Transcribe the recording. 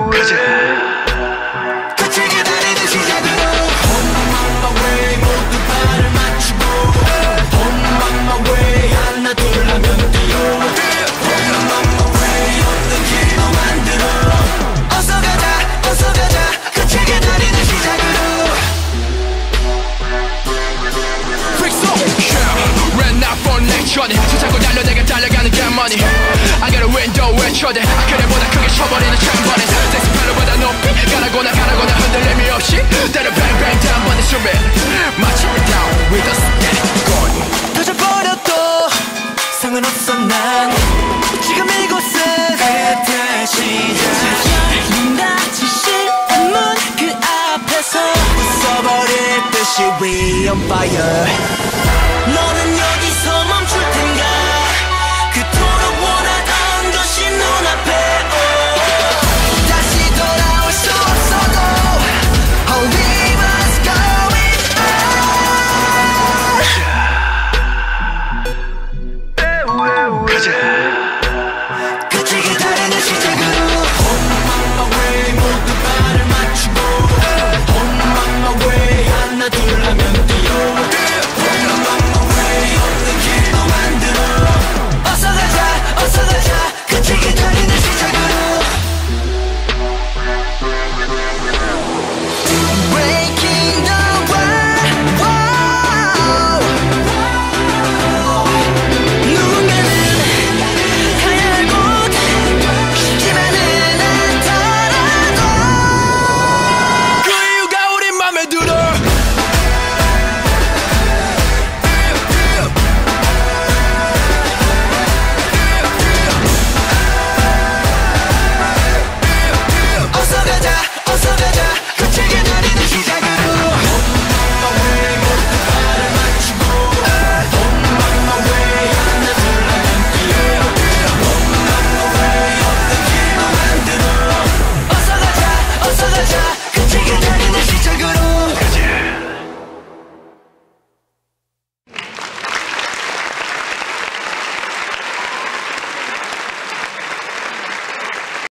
가자. 같이 기다리는 시작으로 On my way 모두 발을 맞추고 On my way 하나 둘 하면 뛰어 On my way 없는 길도 만들어 어서 가자 같이 기다리는 시작으로 Ran out for lecture 수차고 달려 내가 달려가는 gammoney I got a window 외쳐대 그래보다 크게 쳐버리는 창번에 섹스팔로보다 높이 가라고나 흔들림이 없이 때려 뱅뱅 단번에 숨에 마치 down with us get it going 터져버려도 상관없어 난 지금 이곳은 그때 시작 눈 닫히실 문 그 앞에서 웃어버릴 듯이 We on fire